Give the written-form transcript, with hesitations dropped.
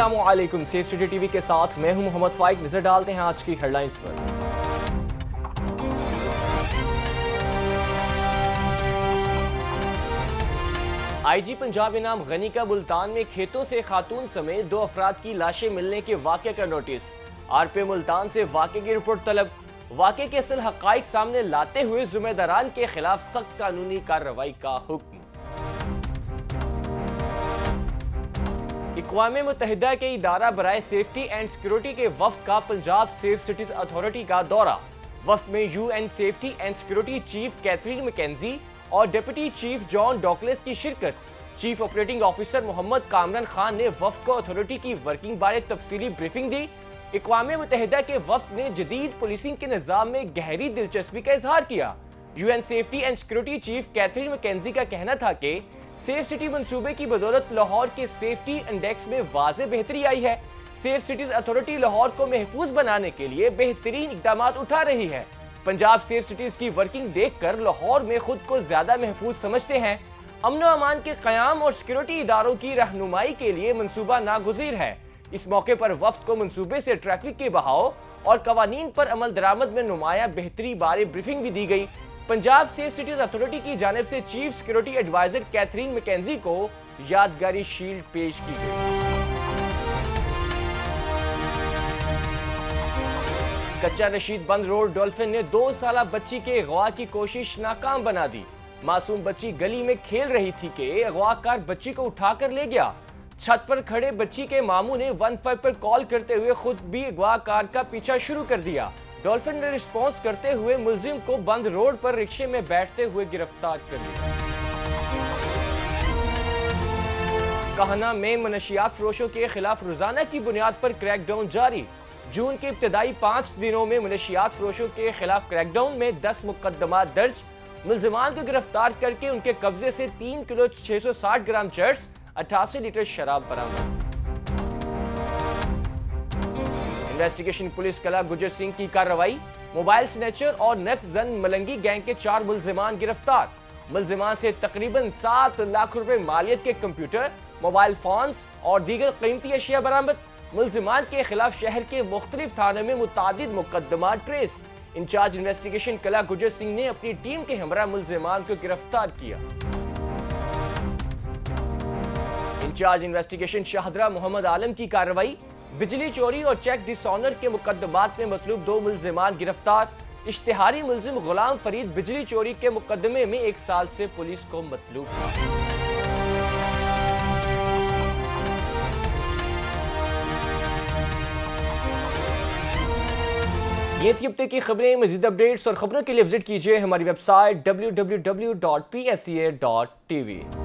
अस्सलामुअलैकुम। Safe city TV के साथ मैं हूं मोहम्मद फाइक। नजर डालते हैं आज की हेडलाइंस पर। आईजी पंजाब इनाम गनी का मुल्तान में खेतों से खातून समेत 2 अफराद की लाशें मिलने के वाक़े का नोटिस। आरपी मुल्तान से वाक़े की रिपोर्ट तलब। वाक़े के असल हक़ाइक़ सामने लाते हुए ज़िम्मेदारान के खिलाफ सख्त कानूनी कार्रवाई का हुक्म। अक़वाम मुत्तहिदा के इदारा बराए सेफ्टी एंड सिक्योरिटी के वफ़द का पंजाब सेफ सिटीज़ अथॉरिटी का दौरा। वफ़द में UN safety and security chief Catherine Mackenzie और डिप्टी चीफ जॉन डॉकलेस की शिरकत। Chief operating officer Mohammad Kamran Khan ने वफ़द को अथॉरिटी की वर्किंग बारे तफसीली ब्रीफिंग दी। अक़वाम मुत्तहिदा के वफ़द ने जदीद पुलिसिंग के निज़ाम में गहरी दिलचस्पी का इजहार किया। UN safety and security chief Catherine Mackenzie का कहना था कि सेफ सिटी मंसूबे की बदौलत लाहौर के सेफ्टी इंडेक्स में वाज़े बेहतरी आई है। सेफ सिटीज अथॉरिटी लाहौर को महफूज बनाने के लिए बेहतरीन इक़दाम उठा रही है। पंजाब सेफ सिटीज की वर्किंग देखकर लाहौर में खुद को ज्यादा महफूज समझते हैं। अमन व अमान के क़याम और सिक्योरिटी इदारों की रहनुमाई के लिए मंसूबा नागुज़ीर है। इस मौके पर वफ़द को मंसूबे से ट्रैफिक के बहाव और कवानीन पर अमल दरामद में नुमाया बेहतरी बारे ब्रीफिंग भी दी गई। पंजाब सेफ सिटीज अथॉरिटी की जानिब से chief security adviser Catherine Mackenzie को यादगारी शील्ड पेश की गई। कच्चा रशीद बंद रोड डॉल्फिन ने 2 साला बच्ची के अगवा की कोशिश नाकाम बना दी। मासूम बच्ची गली में खेल रही थी कि अगवाकार बच्ची को उठाकर ले गया। छत पर खड़े बच्ची के मामू ने 15 पर कॉल करते हुए खुद भी अगवाकार का पीछा शुरू कर दिया। डॉल्फिन ने रिस्पॉन्स करते हुए मुलजिम को बंद रोड पर रिक्शे में बैठते हुए गिरफ्तार कर लिया। कहना में मनशियात फरोशों के खिलाफ रोजाना की बुनियाद पर क्रैकडाउन जारी। जून के इब्तदाई 5 दिनों में मनशियात फरोशों के खिलाफ क्रैकडाउन में 10 मुकदमा दर्ज। मुलजिमान को गिरफ्तार करके उनके कब्जे से 3 किलो 660 ग्राम चर्स, 88 लीटर शराब बरामद। इन्वेस्टिगेशन पुलिस कला गुजर सिंह की कार्रवाई। मोबाइल स्नैचर और नकजन मलंगी गैंग के 4 मुलजिमान गिरफ्तार। मुलजिमान से तकरीबन 7 लाख रुपए मालियत के कंप्यूटर, मोबाइल फोन्स और दीगर कीमती अशिया बरामद। मुलजिमान के खिलाफ शहर के मुख्तलिफ थानों में मुतादिद मुकदमा ट्रेस। इंचार्ज इन्वेस्टिगेशन कला गुजर सिंह ने अपनी टीम के हमरा मुलजिमान को गिरफ्तार किया। इंचार्ज इन्वेस्टिगेशन शाहदरा मोहम्मद आलम की कार्रवाई। बिजली चोरी और चेक डिसऑनर के मुकदमात में मतलूब 2 मुलजिमान गिरफ्तार। इश्तिहारी मुलजिम गुलाम फरीद बिजली चोरी के मुकदमे में 1 साल से पुलिस को मतलूब था। ये थी अब तक की खबरें। मज़ीद अपडेट्स और खबरों के लिए विजिट कीजिए हमारी वेबसाइट www.psca.tv।